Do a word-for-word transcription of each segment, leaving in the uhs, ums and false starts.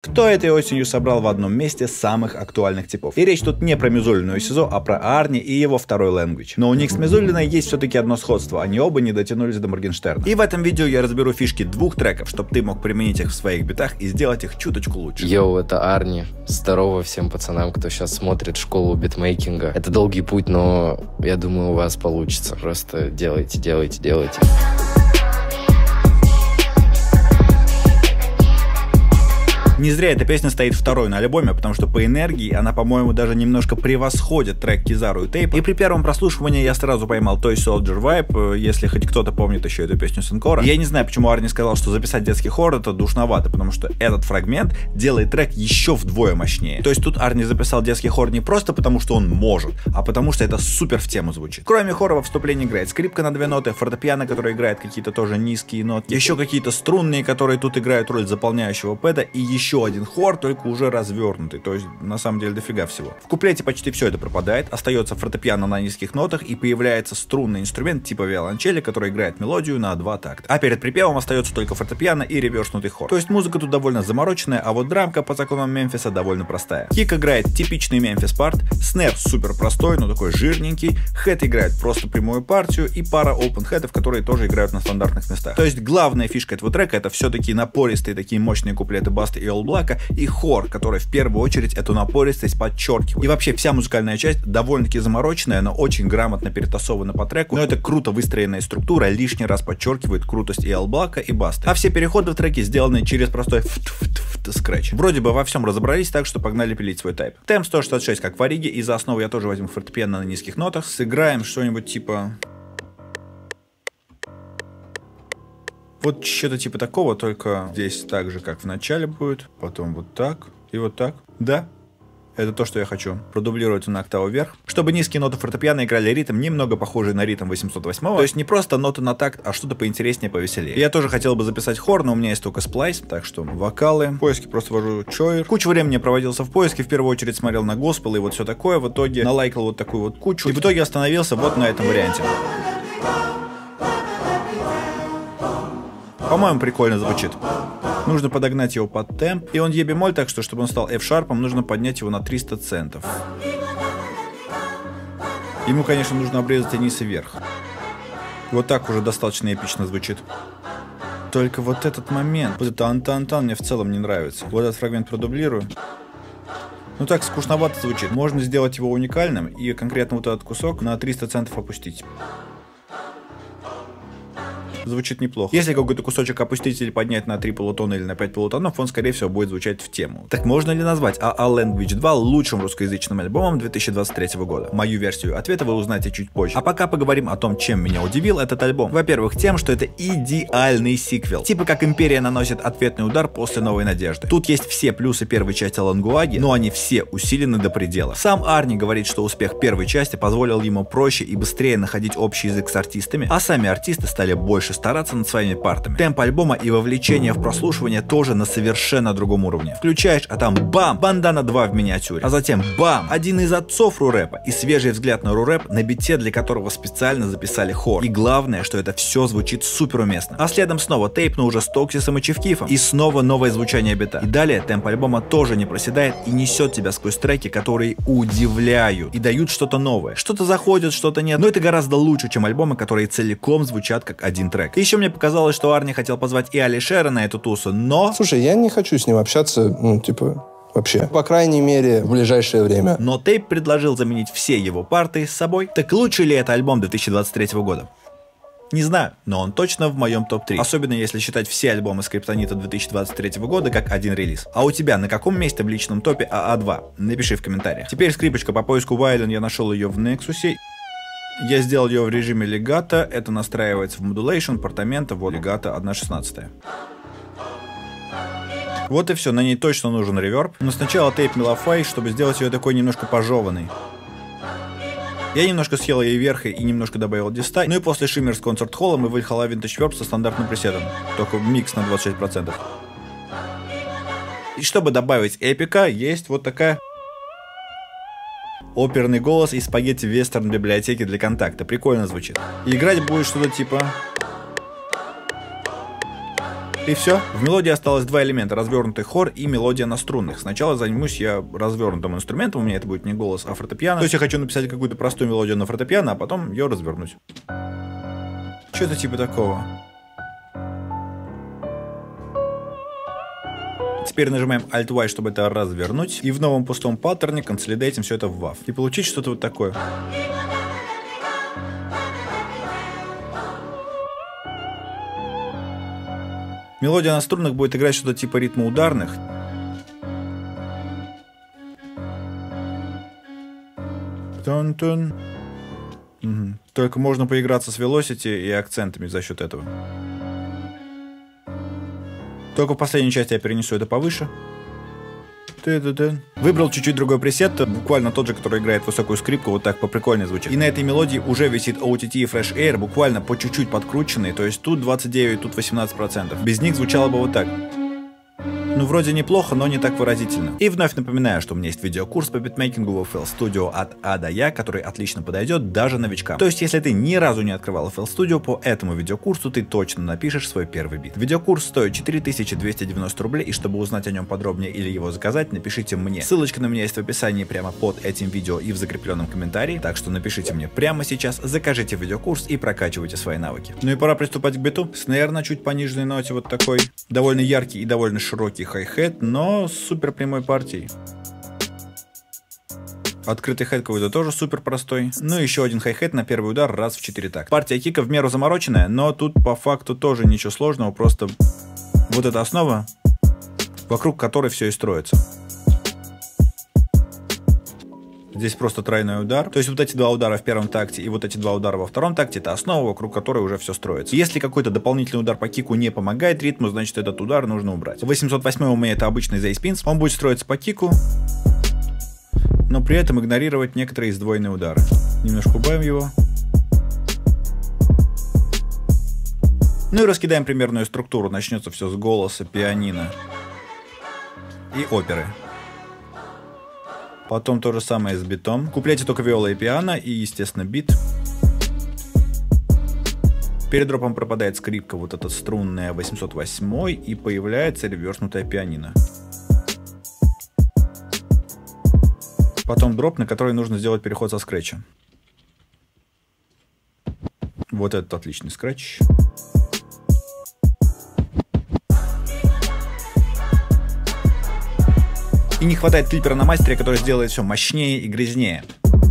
кто этой осенью собрал в одном месте самых актуальных типов. И речь тут не про Мизулину и Сизо, а про Арни и его второй Language. Но у них с Мизулиной есть все-таки одно сходство, они оба не дотянулись до Моргенштерна. И в этом видео я разберу фишки двух треков, чтобы ты мог применить их в своих битах и сделать их чуточку лучше. Йоу, это Арни. Здорово всем пацанам, кто сейчас смотрит школу битмейкинга. Это долгий путь, но я думаю, у вас получится. Просто делайте, делайте, делайте. Не зря эта песня стоит второй на альбоме, потому что по энергии она, по-моему, даже немножко превосходит трек Кизару и Тейп. И при первом прослушивании я сразу поймал Toy Soldier Vibe, если хоть кто-то помнит еще эту песню с Энкора. Я не знаю, почему Арни сказал, что записать детский хор это душновато, потому что этот фрагмент делает трек еще вдвое мощнее. То есть тут Арни записал детский хор не просто потому, что он может, а потому что это супер в тему звучит. Кроме хора во вступлении играет скрипка на две ноты, фортепиано, который играет какие-то тоже низкие ноты, еще какие-то струнные, которые тут играют роль заполняющего пэда, и еще Еще один хор, только уже развернутый, то есть на самом деле дофига всего. В куплете почти все это пропадает, остается фортепиано на низких нотах и появляется струнный инструмент типа виолончели, который играет мелодию на два такта. А перед припевом остается только фортепиано и реверснутый хор. То есть музыка тут довольно замороченная, а вот драмка по законам Мемфиса довольно простая. Кик играет типичный Мемфис парт, снэп супер простой, но такой жирненький, хэт играет просто прямую партию и пара open хэтов, которые тоже играют на стандартных местах. То есть главная фишка этого трека это все-таки напористые такие мощные куплеты Басты и All Black и хор, который в первую очередь эту напористость подчеркивает. И вообще вся музыкальная часть довольно-таки замороченная, но очень грамотно перетасована по треку, но это круто выстроенная структура лишний раз подчеркивает крутость и All Black, и Басты. А все переходы в треке сделаны через простой скретч. Вроде бы во всем разобрались, так что погнали пилить свой тайп. Темп сто шестьдесят шесть как в Ориге, и за основу я тоже возьму фортепиано на низких нотах. Сыграем что-нибудь типа... Вот что-то типа такого, только здесь так же, как в начале будет, потом вот так и вот так. Да, это то, что я хочу. Продублировать на октаву вверх, чтобы низкие ноты фортепиано играли ритм, немного похожий на ритм восемьсот восьмого. То есть не просто ноты на такт, а что-то поинтереснее, повеселее. Я тоже хотел бы записать хор, но у меня есть только сплайс, так что вокалы. В поиске просто ввожу чойр. Кучу времени проводился в поиске, в первую очередь смотрел на госпел и вот все такое. В итоге налайкал вот такую вот кучу. И в итоге остановился вот на этом варианте. По-моему, прикольно звучит. Нужно подогнать его под темп. И он е-бемоль, так что, чтобы он стал F-шарпом, нужно поднять его на триста центов. Ему, конечно, нужно обрезать и низ и вверх. Вот так уже достаточно эпично звучит. Только вот этот момент, вот это ан-тан-тан мне в целом не нравится. Вот этот фрагмент продублирую. Ну так скучновато звучит. Можно сделать его уникальным и конкретно вот этот кусок на триста центов опустить. Звучит неплохо. Если какой-то кусочек опустить или поднять на три полутона или на пять полутонов, он, скорее всего, будет звучать в тему. Так можно ли назвать эй эй Language два лучшим русскоязычным альбомом две тысячи двадцать третьего года? Мою версию ответа вы узнаете чуть позже. А пока поговорим о том, чем меня удивил этот альбом. Во-первых, тем, что это идеальный сиквел. Типа как Империя наносит ответный удар после Новой Надежды. Тут есть все плюсы первой части Лангуаги, но они все усилены до предела. Сам Арни говорит, что успех первой части позволил ему проще и быстрее находить общий язык с артистами, а сами артисты стали больше стараться над своими партами. Темп альбома и вовлечение в прослушивание тоже на совершенно другом уровне. Включаешь, а там бам! Бандана два в миниатюре. А затем бам! Один из отцов рурэпа и свежий взгляд на рурэп на бите, для которого специально записали хор. И главное, что это все звучит супер уместно. А следом снова тейп, но уже с Токсисом и Чифкифом. И снова новое звучание бита. И далее темп альбома тоже не проседает и несет тебя сквозь треки, которые удивляют и дают что-то новое. Что-то заходит, что-то нет. Но это гораздо лучше, чем альбомы, которые целиком звучат как один трек. И еще мне показалось, что Арни хотел позвать и Алишера на эту тусу, но... Слушай, я не хочу с ним общаться, ну, типа, вообще. По крайней мере, в ближайшее время. Но Тейп предложил заменить все его парты с собой. Так лучше ли это альбом две тысячи двадцать третьего года? Не знаю, но он точно в моем топ три. Особенно если считать все альбомы Скриптонита две тысячи двадцать третьего года как один релиз. А у тебя на каком месте в личном топе эй эй два? Напиши в комментариях. Теперь скрипочка по поиску Вайлен, я нашел ее в Nexus. Я сделал ее в режиме легато, это настраивается в Modulation, портамента, вот легато одна шестнадцатая. Вот и все, на ней точно нужен реверб, но сначала тейп Melofy, чтобы сделать ее такой немножко пожеванной. Я немножко съел ей вверх и немножко добавил диста, ну и после Shimmer с Concert Hall мы выехала Vintage Verb со стандартным пресетом, только микс на двадцать шесть процентов. И чтобы добавить эпика, есть вот такая... Оперный голос и спагетти вестерн библиотеки для контакта. Прикольно звучит. И играть будет что-то типа... И все. В мелодии осталось два элемента: развернутый хор и мелодия на струнных. Сначала займусь я развернутым инструментом, у меня это будет не голос, а фортепиано. То есть я хочу написать какую-то простую мелодию на фортепиано, а потом ее развернуть. Что-то типа такого. Теперь нажимаем Alt-Y, чтобы это развернуть. И в новом пустом паттерне консолидейтим все это в вав. И получить что-то вот такое. Мелодия на струнах будет играть что-то типа ритма ударных. Тун-тун. Угу. Только можно поиграться с velocity и акцентами за счет этого. Только в последней части я перенесу это повыше. Выбрал чуть-чуть другой пресет, буквально тот же, который играет высокую скрипку, вот так поприкольнее звучит. И на этой мелодии уже висит о ти ти и Fresh Air, буквально по чуть-чуть подкрученный, то есть тут двадцать девять, тут восемнадцать процентов. Без них звучало бы вот так. Ну, вроде неплохо, но не так выразительно. И вновь напоминаю, что у меня есть видеокурс по битмейкингу в эф эл Studio от А до Я, который отлично подойдет даже новичкам. То есть, если ты ни разу не открывал эф эл Studio, по этому видеокурсу ты точно напишешь свой первый бит. Видеокурс стоит четыре тысячи двести девяносто рублей, и чтобы узнать о нем подробнее или его заказать, напишите мне. Ссылочка на меня есть в описании прямо под этим видео и в закрепленном комментарии, так что напишите мне прямо сейчас, закажите видеокурс и прокачивайте свои навыки. Ну и пора приступать к биту. Снейр на чуть пониженной ноте, вот такой, довольно яркий и довольно широкий хай-хет, но с супер прямой партией. Открытый хэт какой-то тоже супер простой. Ну и еще один хай-хет на первый удар раз в четыре такта. Партия кика в меру замороченная, но тут по факту тоже ничего сложного, просто вот эта основа, вокруг которой все и строится. Здесь просто тройной удар. То есть вот эти два удара в первом такте и вот эти два удара во втором такте — это основа, вокруг которой уже все строится. Если какой-то дополнительный удар по кику не помогает ритму, значит этот удар нужно убрать. восемьсот восемь у меня это обычный зейспинс. Он будет строиться по кику, но при этом игнорировать некоторые сдвоенные удары. Немножко убавим его. Ну и раскидаем примерную структуру. Начнется все с голоса, пианино и оперы. Потом то же самое с битом. В куплете только виола и пиано, и, естественно, бит. Перед дропом пропадает скрипка, вот эта струнная восемьсот восемь, и появляется реверснутая пианино. Потом дроп, на который нужно сделать переход со скретча. Вот этот отличный скретч. И не хватает клипера на мастере, который сделает все мощнее и грязнее.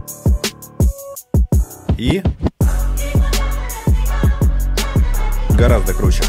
И гораздо круче.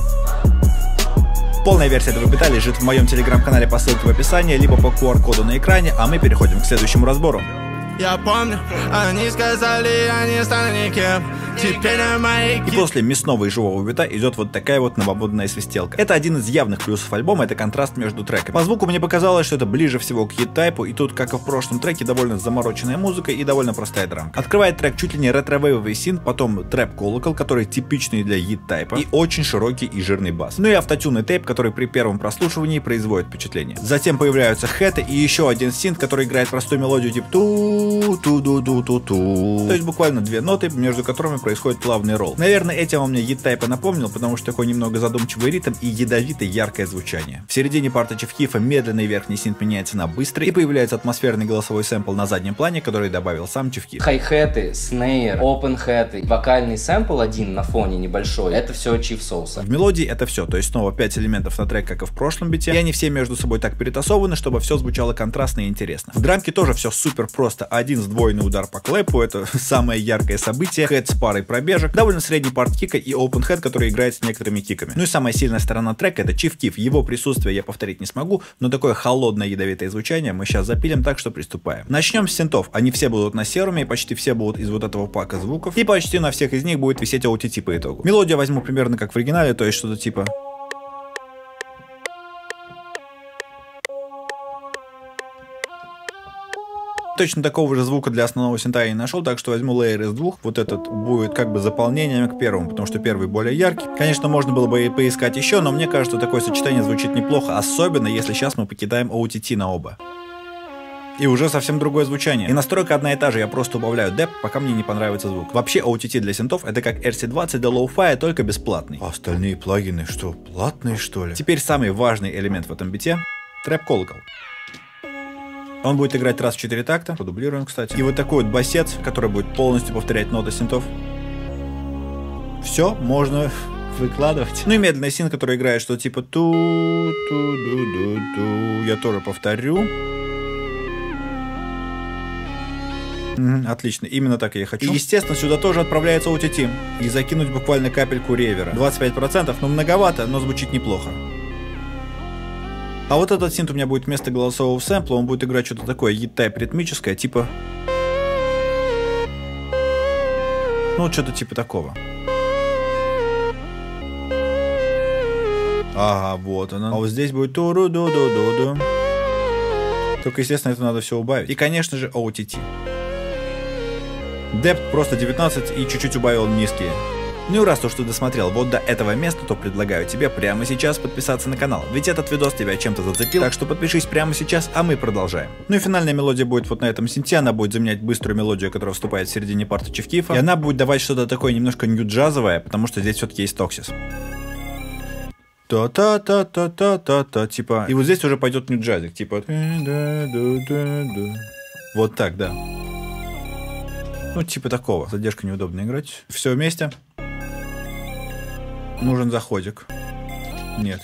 Полная версия этого бита лежит в моем телеграм-канале по ссылке в описании, либо по ку ар коду на экране, а мы переходим к следующему разбору. Я помню, они сказали, я не стану никем. Теперь на моей... И после мясного и живого бита идет вот такая вот новомодная свистелка. Это один из явных плюсов альбома, это контраст между треками. По звуку мне показалось, что это ближе всего к хит-тайпу, и тут, как и в прошлом треке, довольно замороченная музыка и довольно простая драмка. Открывает трек чуть ли не ретро-вейвовый синт, потом трэп-колокол, который типичный для хит-тайпа, и очень широкий и жирный бас. Ну и автотюн и тейп, который при первом прослушивании производит впечатление. Затем появляются хэты и еще один синт, который играет простую мелодию типа ту-ту-ду-ду-ту. То есть буквально две ноты, между которыми происходит плавный ролл. Наверное, этим он мне хит-тайпа напомнил, потому что такой немного задумчивый ритм и ядовитое яркое звучание. В середине парта Чифкифа медленный верхний синт меняется на быстрый, и появляется атмосферный голосовой сэмпл на заднем плане, который добавил сам Чифкиф. Хай-хеты, снейр, опен-хэты, вокальный сэмпл один на фоне небольшой, это все Chief Sauce. В мелодии это все, то есть снова пять элементов на трек, как и в прошлом бите, и они все между собой так перетасованы, чтобы все звучало контрастно и интересно. В драмке тоже все супер просто. Один сдвоенный удар по клэпу, это самое яркое событие, хэт с парой пробежек, довольно средний парт кика и open head, который играет с некоторыми киками. Ну и самая сильная сторона трека — это Чифкиф. Его присутствие я повторить не смогу, но такое холодное ядовитое звучание мы сейчас запилим, так что приступаем. Начнем с синтов. Они все будут на серуме, и почти все будут из вот этого пака звуков, и почти на всех из них будет висеть о ти ти по итогу. Мелодию возьму примерно как в оригинале, то есть что-то типа... Точно такого же звука для основного синта я не нашел, так что возьму лейер из двух. Вот этот будет как бы заполнением к первому, потому что первый более яркий. Конечно, можно было бы и поискать еще, но мне кажется, такое сочетание звучит неплохо, особенно если сейчас мы покидаем о ти ти на оба. И уже совсем другое звучание. И настройка одна и та же, я просто убавляю деп, пока мне не понравится звук. Вообще о ти ти для синтов это как эр си двадцать для лоу-фая, только бесплатный. А остальные плагины что, платные что ли? Теперь самый важный элемент в этом бите — трэп-колокол. Он будет играть раз в четыре такта, продублируем, кстати. И вот такой вот басец, который будет полностью повторять ноты синтов. Все, можно выкладывать. Ну и медленный синт, который играет что типа ту-ту-ду-ду-ду. Я тоже повторю. Отлично, именно так я хочу. И, естественно, сюда тоже отправляется о ти ти. И закинуть буквально капельку ревера. двадцать пять процентов, ну многовато, но звучит неплохо. А вот этот синт у меня будет вместо голосового сэмпла, он будет играть что-то такое E-type ритмическое, типа... Ну, вот что-то типа такого. Ага, вот она. А вот здесь будет ту-ру-ду-ду-ду-ду. Только, естественно, это надо все убавить. И, конечно же, о ти ти. Депт просто девятнадцать и чуть-чуть убавил низкие. Ну и раз то, что досмотрел вот до этого места, то предлагаю тебе прямо сейчас подписаться на канал. Ведь этот видос тебя чем-то зацепил, так что подпишись прямо сейчас, а мы продолжаем. Ну и финальная мелодия будет вот на этом синте, она будет заменять быструю мелодию, которая вступает в середине парта Чифкифа. И она будет давать что-то такое немножко нью-джазовое, потому что здесь все-таки есть Токсис. Та-та-та-та-та-та-та, типа. И вот здесь уже пойдет нью-джазик, типа. Вот так, да. Ну, типа такого. Задержка неудобно играть. Все вместе. Нужен заходик. Нет.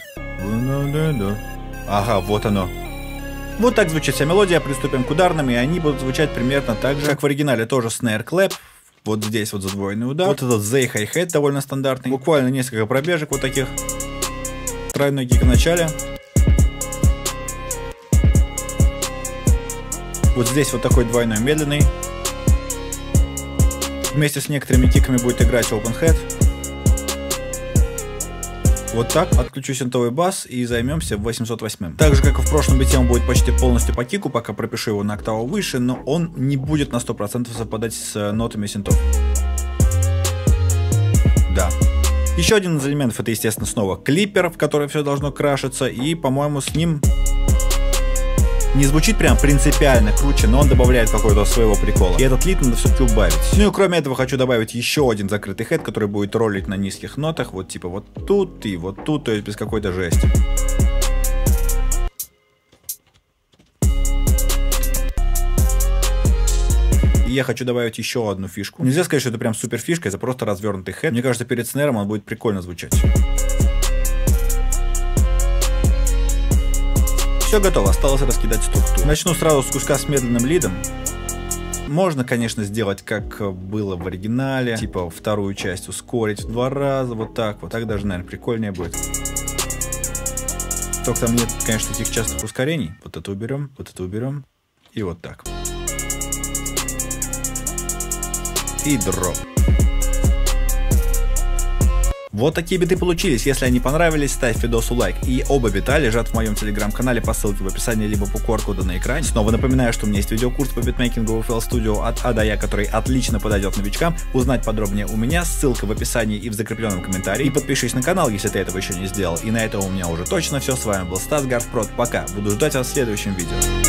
Ага, вот оно. Вот так звучит вся мелодия. Приступим к ударным, и они будут звучать примерно так же, как в оригинале. Тоже снэр клэп. Вот здесь вот задвоенный удар. Вот этот зей хай-хет довольно стандартный. Буквально несколько пробежек вот таких. Тройной кик в начале. Вот здесь вот такой двойной медленный. Вместе с некоторыми киками будет играть open head. Вот так. Отключу синтовый бас и займемся восемьсот восьмым. Так же, как и в прошлом бите, он будет почти полностью по кику, пока пропишу его на октаву выше, но он не будет на сто процентов совпадать с нотами синтов. Да. Еще один из элементов — это, естественно, снова клиппер, в который все должно крашиться, и, по-моему, с ним не звучит прям принципиально круче, но он добавляет какого-то своего прикола. И этот лид надо все-таки убавить. Ну и кроме этого хочу добавить еще один закрытый хэт, который будет ролить на низких нотах, вот типа вот тут и вот тут, то есть без какой-то жести. И я хочу добавить еще одну фишку. Нельзя сказать, что это прям супер фишка, это просто развернутый хэт. Мне кажется, перед снэром он будет прикольно звучать. Все готово, осталось раскидать структуру. Начну сразу с куска с медленным лидом. Можно, конечно, сделать, как было в оригинале, типа вторую часть ускорить в два раза, вот так вот. Так даже, наверное, прикольнее будет. Только там нет, конечно, таких частых ускорений. Вот это уберем, вот это уберем. И вот так. И дроп. Вот такие биты получились. Если они понравились, ставь видосу лайк. И оба бита лежат в моем телеграм-канале по ссылке в описании, либо по ку ар коду на экране. Снова напоминаю, что у меня есть видеокурс по битмейкингу в эф эл Studio от А до Я, который отлично подойдет новичкам. Узнать подробнее у меня, ссылка в описании и в закрепленном комментарии. И подпишись на канал, если ты этого еще не сделал. И на этом у меня уже точно все. С вами был Стас Гарфпрод. Пока. Буду ждать вас в следующем видео.